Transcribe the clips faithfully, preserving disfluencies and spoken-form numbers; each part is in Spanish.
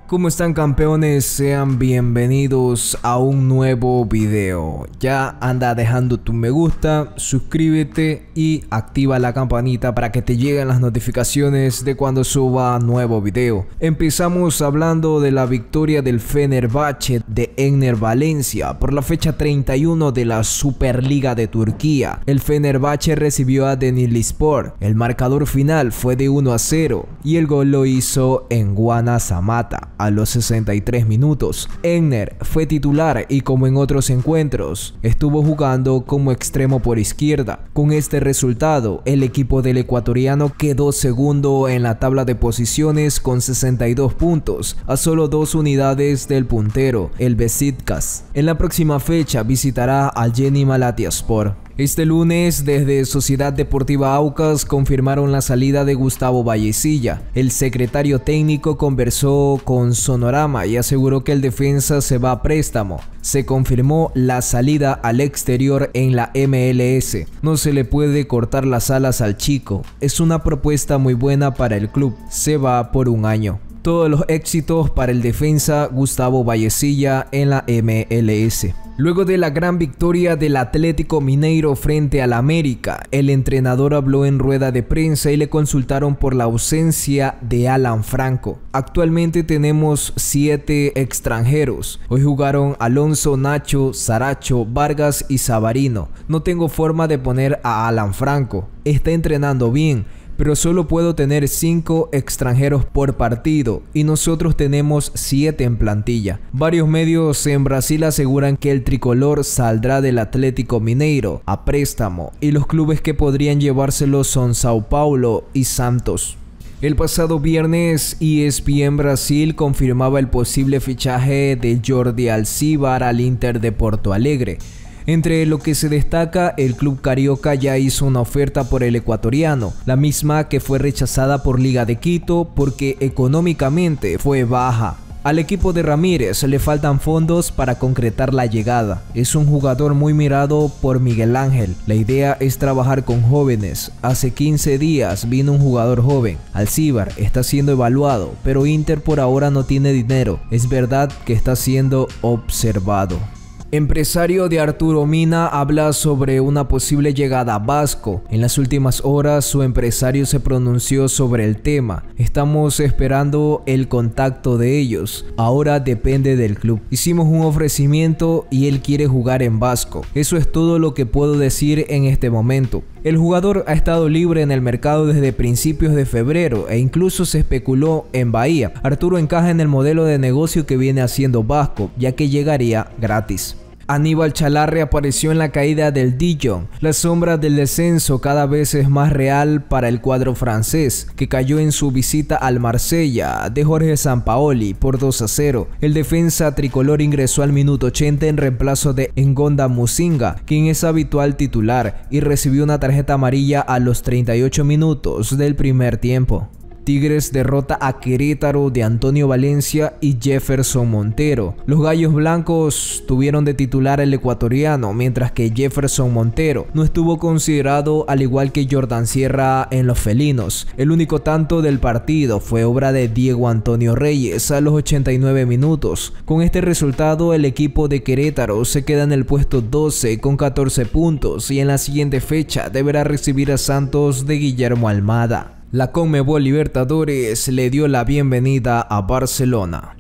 ¿Cómo están, campeones? Sean bienvenidos a un nuevo video. Ya anda dejando tu me gusta, suscríbete y activa la campanita para que te lleguen las notificaciones de cuando suba nuevo video. Empezamos hablando de la victoria del Fenerbahçe de Enner Valencia por la fecha treinta y uno de la Superliga de Turquía. El Fenerbahçe recibió a Denizlispor. El marcador final fue de uno a cero y el gol lo hizo Nguana Samatta a los sesenta y tres minutos. Enner fue titular y, como en otros encuentros, estuvo jugando como extremo por izquierda. Con este resultado, el equipo del ecuatoriano quedó segundo en la tabla de posiciones con sesenta y dos puntos, a solo dos unidades del puntero, el Beşiktaş. En la próxima fecha visitará al Yeni Malatyaspor. Este lunes, desde Sociedad Deportiva Aucas confirmaron la salida de Gustavo Vallecilla. El secretario técnico conversó con Sonorama y aseguró que el defensa se va a préstamo. Se confirmó la salida al exterior en la M L S. No se le puede cortar las alas al chico. Es una propuesta muy buena para el club. Se va por un año. Todos los éxitos para el defensa Gustavo Vallecilla en la M L S. Luego de la gran victoria del Atlético Mineiro frente al América, el entrenador habló en rueda de prensa y le consultaron por la ausencia de Alan Franco. Actualmente tenemos siete extranjeros. Hoy jugaron Alonso, Nacho, Saracho, Vargas y Savarino. No tengo forma de poner a Alan Franco. Está entrenando bien, pero solo puedo tener cinco extranjeros por partido y nosotros tenemos siete en plantilla. Varios medios en Brasil aseguran que el tricolor saldrá del Atlético Mineiro a préstamo y los clubes que podrían llevárselo son Sao Paulo y Santos. El pasado viernes, E S P N Brasil confirmaba el posible fichaje de Jordi Alcibar al Inter de Porto Alegre. Entre lo que se destaca, el club carioca ya hizo una oferta por el ecuatoriano, la misma que fue rechazada por Liga de Quito porque económicamente fue baja. Al equipo de Ramírez le faltan fondos para concretar la llegada. Es un jugador muy mirado por Miguel Ángel. La idea es trabajar con jóvenes. Hace quince días vino un jugador joven. Alcibar está siendo evaluado, pero Inter por ahora no tiene dinero. Es verdad que está siendo observado. Empresario de Arturo Mina habla sobre una posible llegada a Vasco. En las últimas horas su empresario se pronunció sobre el tema. Estamos esperando el contacto de ellos. Ahora depende del club. Hicimos un ofrecimiento y él quiere jugar en Vasco. Eso es todo lo que puedo decir en este momento. El jugador ha estado libre en el mercado desde principios de febrero e incluso se especuló en Bahía. Arturo encaja en el modelo de negocio que viene haciendo Vasco, ya que llegaría gratis. Aníbal Chalarre apareció en la caída del Dijon. La sombra del descenso cada vez es más real para el cuadro francés, que cayó en su visita al Marsella de Jorge Sampaoli por dos a cero. El defensa tricolor ingresó al minuto ochenta en reemplazo de Ngonda Musinga, quien es habitual titular, y recibió una tarjeta amarilla a los treinta y ocho minutos del primer tiempo. Tigres derrota a Querétaro de Antonio Valencia y Jefferson Montero. Los gallos blancos tuvieron de titular al ecuatoriano, mientras que Jefferson Montero no estuvo considerado, al igual que Jordan Sierra en los felinos. El único tanto del partido fue obra de Diego Antonio Reyes a los ochenta y nueve minutos. Con este resultado, el equipo de Querétaro se queda en el puesto doce con catorce puntos y en la siguiente fecha deberá recibir a Santos de Guillermo Almada. La Conmebol Libertadores le dio la bienvenida a Barcelona.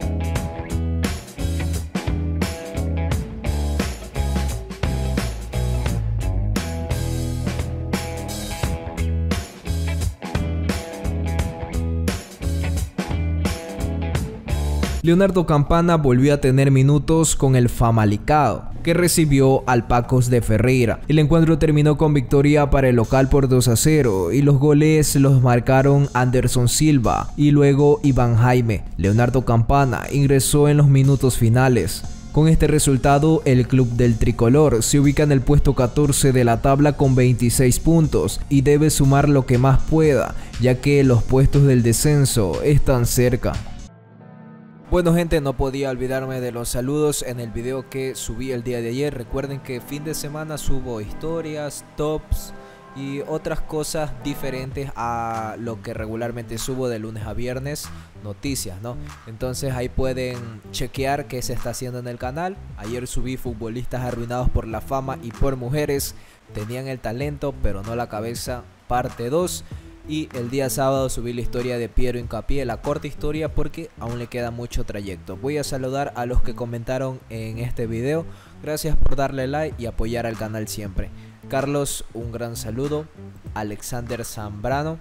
Leonardo Campana volvió a tener minutos con el Famalicão, que recibió al Pacos de Ferreira. El encuentro terminó con victoria para el local por dos a cero y los goles los marcaron Anderson Silva y luego Iván Jaime. Leonardo Campana ingresó en los minutos finales. Con este resultado, el club del tricolor se ubica en el puesto catorce de la tabla con veintiséis puntos y debe sumar lo que más pueda, ya que los puestos del descenso están cerca. Bueno, gente, no podía olvidarme de los saludos en el video que subí el día de ayer. Recuerden que fin de semana subo historias, tops y otras cosas diferentes a lo que regularmente subo de lunes a viernes, noticias, ¿no? Entonces ahí pueden chequear qué se está haciendo en el canal. Ayer subí futbolistas arruinados por la fama y por mujeres, tenían el talento pero no la cabeza, parte dos. Y el día sábado subí la historia de Piero Hincapié, la corta historia porque aún le queda mucho trayecto. Voy a saludar a los que comentaron en este video. Gracias por darle like y apoyar al canal siempre. Carlos, un gran saludo. Alexander Zambrano.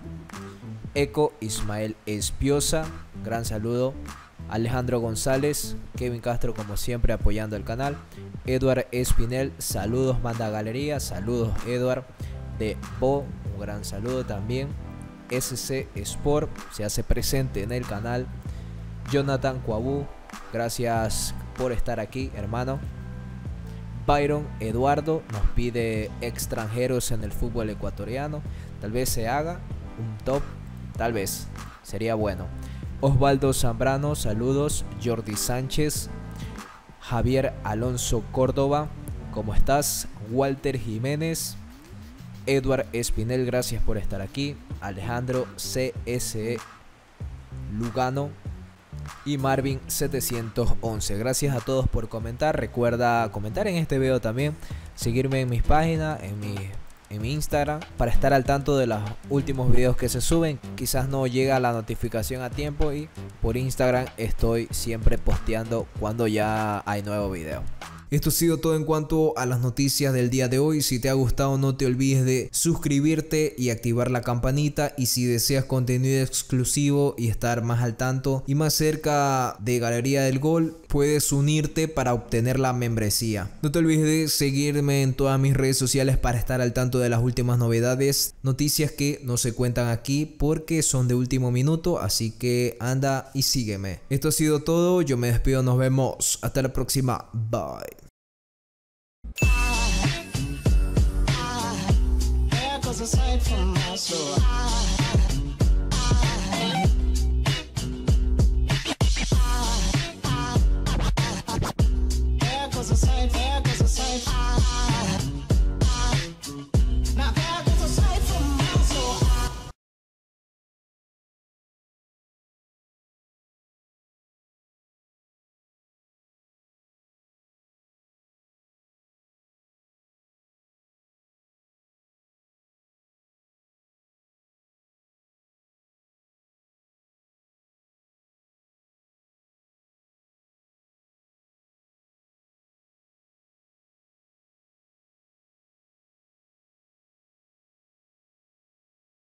Eco Ismael Espiosa, gran saludo. Alejandro González. Kevin Castro, como siempre, apoyando el canal. Edward Espinel, saludos, manda galería. Saludos, Edward. De Bo, un gran saludo también. S C Sport se hace presente en el canal. Jonathan Coabú, gracias por estar aquí, hermano. Byron Eduardo nos pide extranjeros en el fútbol ecuatoriano. Tal vez se haga un top, tal vez, sería bueno. Osvaldo Zambrano, saludos. Jordi Sánchez. Javier Alonso Córdoba, ¿cómo estás? Walter Jiménez. Edward Espinel, gracias por estar aquí. Alejandro C S E Lugano y Marvin setecientos once. Gracias a todos por comentar. Recuerda comentar en este video también. Seguirme en mis páginas, en mi, en mi Instagram, para estar al tanto de los últimos videos que se suben. Quizás no llega la notificación a tiempo y por Instagram estoy siempre posteando cuando ya hay nuevo video. Esto ha sido todo en cuanto a las noticias del día de hoy. Si te ha gustado, no te olvides de suscribirte y activar la campanita. Y si deseas contenido exclusivo y estar más al tanto y más cerca de Galería del Gol, puedes unirte para obtener la membresía. No te olvides de seguirme en todas mis redes sociales para estar al tanto de las últimas novedades, noticias que no se cuentan aquí porque son de último minuto, así que anda y sígueme. Esto ha sido todo, yo me despido, nos vemos, hasta la próxima, bye. I, I, I,